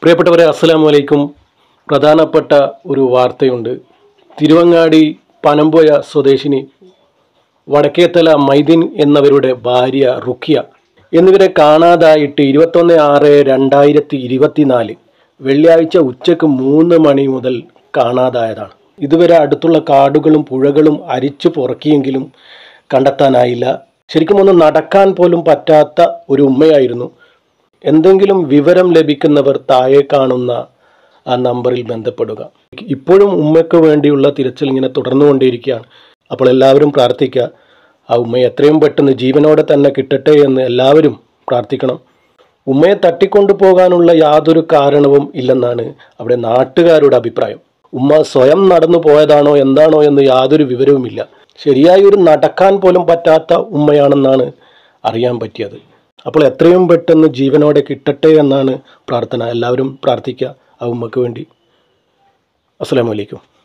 പ്രിയപ്പെട്ടവരെ, അസ്സലാമു അലൈക്കും. പ്രധാനപ്പെട്ട ഒരു വാർത്തയുണ്ട്. തിരുവങ്ങാടി പനമ്പുഴ സ്വദേശിനി വടക്കേത്തല മൈദീൻ എന്നവരുടെ ഭാര്യ റുഖിയ എന്നിവരെ കാണാതായിട്ട് 21/6/2024 വെള്ളിയാഴ്ച ഉച്ചയ്ക്ക് 3 മണി മുതൽ കാണാതായതാണ്. ഇതുവരെ അടുത്തുള്ള കാടുകളും പുഴകളും അരിച്ചു പൊറുക്കിയെങ്കിലും കണ്ടെത്താനായില്ല. ശരിക്കും ഒന്ന് നടക്കാൻ പോലും പറ്റാത്ത ഒരു ഉമ്മയായിരുന്നു. എന്തെങ്കിലും വിവരം ലഭിക്കുന്നവർ താഴെ കാണുന്ന ആ നമ്പറിൽ ബന്ധപ്പെടുക. ഇപ്പോഴും ഉമ്മയ്ക്ക് വേണ്ടിയുള്ള തിരച്ചിൽ ഇങ്ങനെ തുടർന്നുകൊണ്ടിരിക്കുകയാണ്. അപ്പോൾ എല്ലാവരും പ്രാർത്ഥിക്കുക, ആ ഉമ്മയെ എത്രയും പെട്ടെന്ന് ജീവനോടെ തന്നെ കിട്ടട്ടെ എന്ന് എല്ലാവരും പ്രാർത്ഥിക്കണം. ഉമ്മയെ തട്ടിക്കൊണ്ടു പോകാനുള്ള യാതൊരു കാരണവും ഇല്ലെന്നാണ് അവിടെ നാട്ടുകാരുടെ അഭിപ്രായം. ഉമ്മ സ്വയം നടന്നു പോയതാണോ എന്താണോ എന്ന് യാതൊരു വിവരവുമില്ല. ശരിയായി ഒരു നടക്കാൻ പോലും പറ്റാത്ത ഉമ്മയാണെന്നാണ് അറിയാൻ പറ്റിയത്. അപ്പോൾ എത്രയും പെട്ടെന്ന് ജീവനോടെ കിട്ടട്ടെ എന്നാണ് പ്രാർത്ഥന. എല്ലാവരും പ്രാർത്ഥിക്കുക ആ ഉമ്മക്ക് വേണ്ടി. അസ്സലാമു അലൈക്കും.